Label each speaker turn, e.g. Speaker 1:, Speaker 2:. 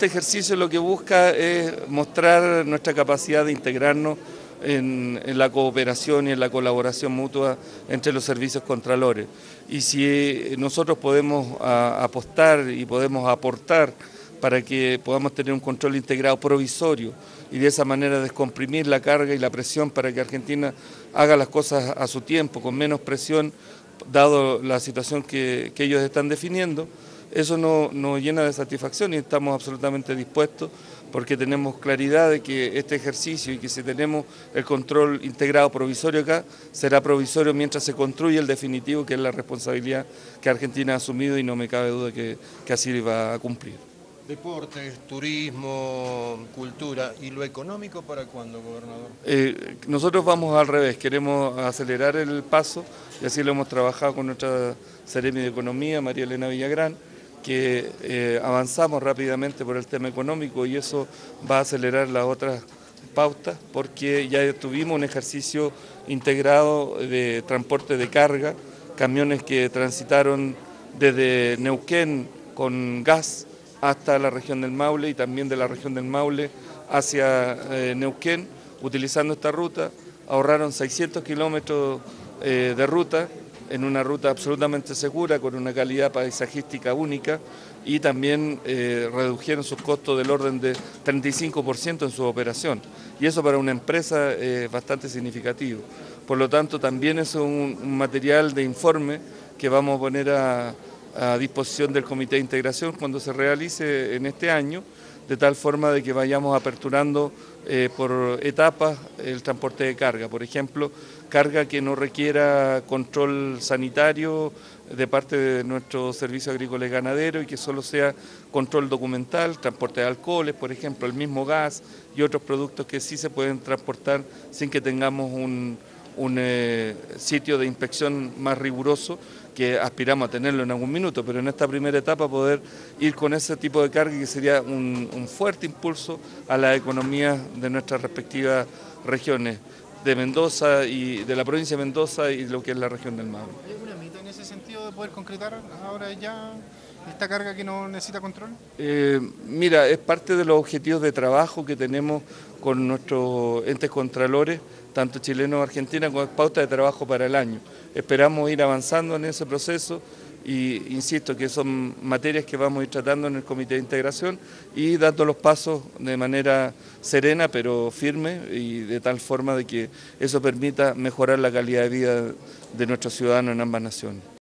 Speaker 1: Este ejercicio lo que busca es mostrar nuestra capacidad de integrarnos en la cooperación y en la colaboración mutua entre los servicios contralores. Y si nosotros podemos apostar y podemos aportar para que podamos tener un control integrado provisorio y de esa manera descomprimir la carga y la presión para que Argentina haga las cosas a su tiempo, con menos presión, dado la situación que ellos están definiendo, eso nos llena de satisfacción y estamos absolutamente dispuestos porque tenemos claridad de que este ejercicio y que si tenemos el control integrado provisorio acá, será provisorio mientras se construye el definitivo, que es la responsabilidad que Argentina ha asumido y no me cabe duda que así va a cumplir.
Speaker 2: Deportes, turismo, cultura. ¿Y lo económico para cuándo, gobernador?
Speaker 1: Nosotros vamos al revés, queremos acelerar el paso y así lo hemos trabajado con nuestra Seremi de Economía, María Elena Villagrán, que avanzamos rápidamente por el tema económico y eso va a acelerar las otras pautas porque ya tuvimos un ejercicio integrado de transporte de carga, camiones que transitaron desde Neuquén con gas hasta la región del Maule y también de la región del Maule hacia Neuquén, utilizando esta ruta, ahorraron 600 kilómetros de ruta, en una ruta absolutamente segura, con una calidad paisajística única y también redujeron sus costos del orden de 35% en su operación. Y eso para una empresa es bastante significativo. Por lo tanto, también es un material de informe que vamos a poner a disposición del Comité de Integración cuando se realice en este año, de tal forma de que vayamos aperturando por etapas el transporte de carga. Por ejemplo, carga que no requiera control sanitario de parte de nuestro servicio agrícola y ganadero y que solo sea control documental, transporte de alcoholes, por ejemplo, el mismo gas y otros productos que sí se pueden transportar sin que tengamos un sitio de inspección más riguroso, que aspiramos a tenerlo en algún minuto, pero en esta primera etapa poder ir con ese tipo de carga que sería un fuerte impulso a la economía de nuestras respectivas regiones, de Mendoza y de la provincia de Mendoza y lo que es la región del Maule.
Speaker 3: ¿Hay alguna meta en ese sentido de poder concretar ahora ya esta carga que no necesita control?
Speaker 1: Mira, es parte de los objetivos de trabajo que tenemos con nuestros entes contralores, tanto chilenos como argentinos, con pauta de trabajo para el año. Esperamos ir avanzando en ese proceso y insisto que son materias que vamos a ir tratando en el Comité de Integración y dando los pasos de manera serena pero firme y de tal forma de que eso permita mejorar la calidad de vida de nuestros ciudadanos en ambas naciones.